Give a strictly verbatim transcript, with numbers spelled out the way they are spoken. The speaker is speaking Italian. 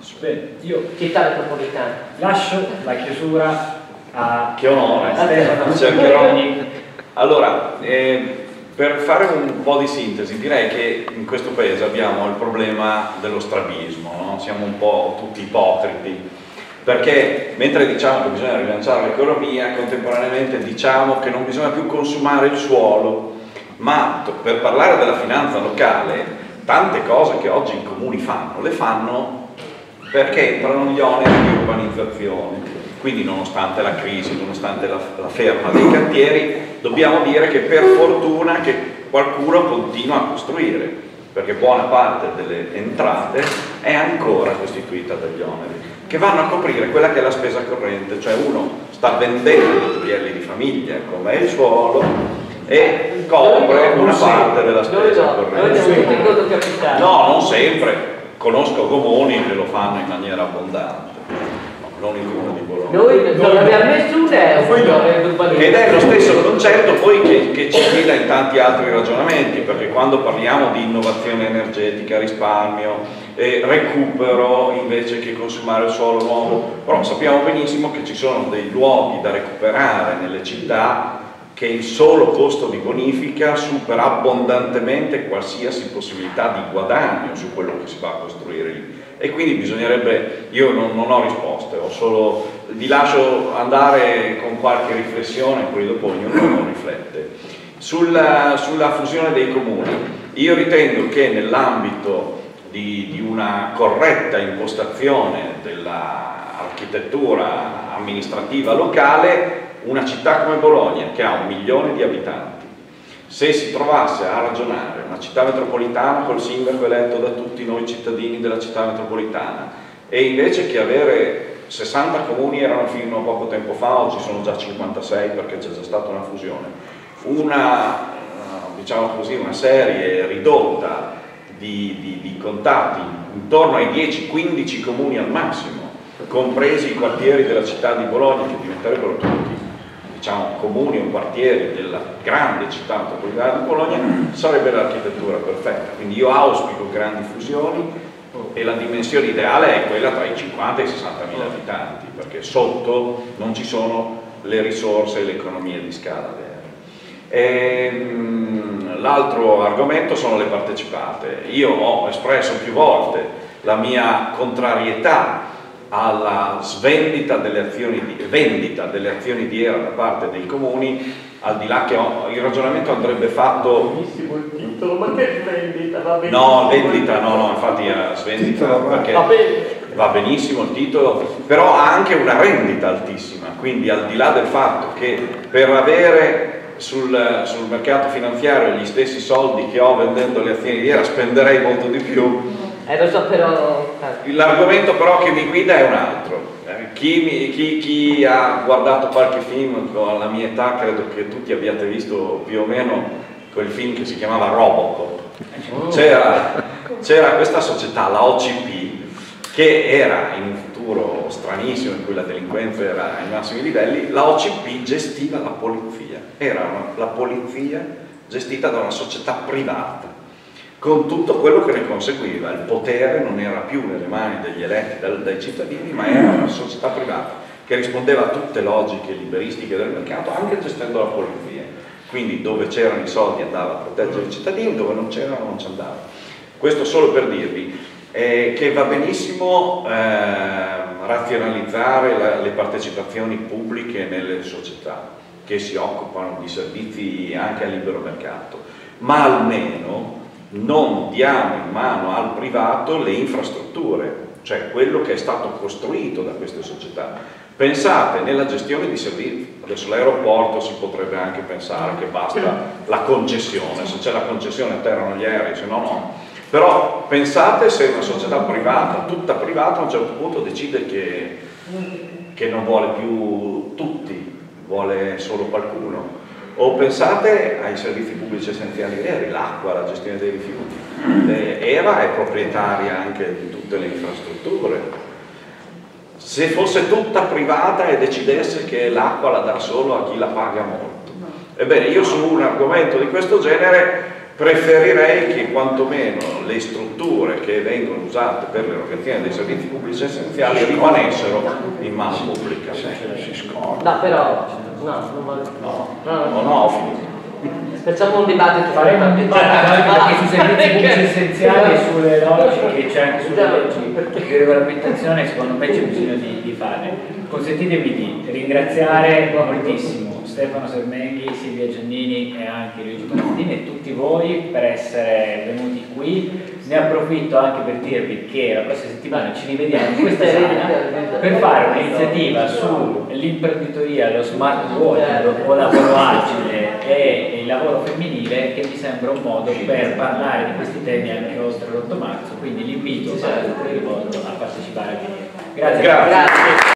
Bene, io città metropolitana. Lascio la chiusura a che onore, Stefano cercherò. Allora, eh, per fare un po' di sintesi, direi che in questo paese abbiamo il problema dello strabismo, no? Siamo un po' tutti ipocriti, perché mentre diciamo che bisogna rilanciare l'economia, contemporaneamente diciamo che non bisogna più consumare il suolo, ma per parlare della finanza locale, tante cose che oggi i comuni fanno, le fanno perché entrano gli oneri di urbanizzazione. Quindi nonostante la crisi, nonostante la, la ferma dei cantieri, dobbiamo dire che per fortuna che qualcuno continua a costruire, perché buona parte delle entrate è ancora costituita dagli oneri, che vanno a coprire quella che è la spesa corrente, cioè uno sta vendendo gioielli di famiglia, come è il suolo, e copre una parte della spesa corrente. No, non sempre, conosco comuni che lo fanno in maniera abbondante. Non il comune di Bologna. Noi non abbiamo nessun euro. Ed è lo stesso concetto poi che, che ci guida in tanti altri ragionamenti, perché quando parliamo di innovazione energetica, risparmio, eh, recupero invece che consumare il suolo nuovo, però sappiamo benissimo che ci sono dei luoghi da recuperare nelle città che il solo costo di bonifica supera abbondantemente qualsiasi possibilità di guadagno su quello che si va a costruire lì. E quindi bisognerebbe, io non, non ho risposte, ho solo, vi lascio andare con qualche riflessione, poi dopo ognuno riflette. Sulla, sulla fusione dei comuni, io ritengo che nell'ambito di, di una corretta impostazione dell'architettura amministrativa locale, una città come Bologna, che ha un milione di abitanti, se si trovasse a ragionare una città metropolitana col sindaco eletto da tutti noi cittadini della città metropolitana, e invece che avere sessanta comuni, erano fino a poco tempo fa, oggi sono già cinquantasei perché c'è già stata una fusione, una, diciamo così, una serie ridotta di, di, di contatti intorno ai dieci quindici comuni al massimo, compresi i quartieri della città di Bologna, che diventerebbero tutti, diciamo, comuni o quartieri della grande città metropolitana di Bologna, sarebbe l'architettura perfetta. Quindi io auspico grandi fusioni, e la dimensione ideale è quella tra i cinquanta e i sessanta mila abitanti, perché sotto non ci sono le risorse e le economie di scala vere. L'altro argomento sono le partecipate. Io ho espresso più volte la mia contrarietà alla svendita delle azioni di, vendita delle azioni di E R A da parte dei comuni, al di là che ho, il ragionamento andrebbe fatto. Benissimo il titolo, ma che svendita? Va benissimo. No, vendita, no, no, infatti era svendita perché va, va benissimo il titolo, però ha anche una rendita altissima, quindi al di là del fatto che per avere sul, sul mercato finanziario gli stessi soldi che ho vendendo le azioni di E R A spenderei molto di più. Eh, lo so, però... L'argomento però che mi guida è un altro. Chi, mi, chi, chi ha guardato qualche film alla mia età, credo che tutti abbiate visto più o meno quel film che si chiamava Robocop. C'era questa società, la O C P, che era in un futuro stranissimo in cui la delinquenza era ai massimi livelli. La O C P gestiva la polizia, era una, la polizia gestita da una società privata, con tutto quello che ne conseguiva. Il potere non era più nelle mani degli eletti dal, dai cittadini, ma era una società privata che rispondeva a tutte le logiche liberistiche del mercato, anche gestendo la polizia. Quindi dove c'erano i soldi andava a proteggere i cittadini, dove non c'erano non ci andava. Questo solo per dirvi eh, che va benissimo eh, razionalizzare la, le partecipazioni pubbliche nelle società che si occupano di servizi anche a libero mercato, ma almeno non diamo in mano al privato le infrastrutture, cioè quello che è stato costruito da queste società. Pensate nella gestione di servizi, adesso l'aeroporto si potrebbe anche pensare che basta la concessione, se c'è la concessione atterrano gli aerei, se no no. Però pensate se una società privata, tutta privata, a un certo punto decide che, che non vuole più tutti, vuole solo qualcuno. O pensate ai servizi pubblici essenziali veri, l'acqua, la gestione dei rifiuti. E R A è proprietaria anche di tutte le infrastrutture. Se fosse tutta privata e decidesse che l'acqua la dà solo a chi la paga molto. Ebbene, io su un argomento di questo genere preferirei che quantomeno le strutture che vengono usate per l'erogazione dei servizi pubblici essenziali rimanessero in mano pubblica. No, però, no, non vale. No, No, no, no, no, ho finito. Facciamo un dibattito. faremo un dibattito anche sui servizi pubblici essenziali e sulle logiche, c'è anche sulle leggi di regolamentazione, secondo me c'è bisogno di, di fare. Consentitemi di ringraziare moltissimo Stefano Sermenghi, Silvia Giannini e anche Luigi Paladini e tutti voi per essere venuti qui. Ne approfitto anche per dirvi che la prossima settimana ci rivediamo in questa sala per fare un'iniziativa sull'imprenditoria, lo smart working o lavoro agile e il lavoro femminile, che mi sembra un modo per parlare di questi temi anche oltre l'otto marzo, quindi l'invito è rivolto a partecipare a venire. Grazie. Grazie.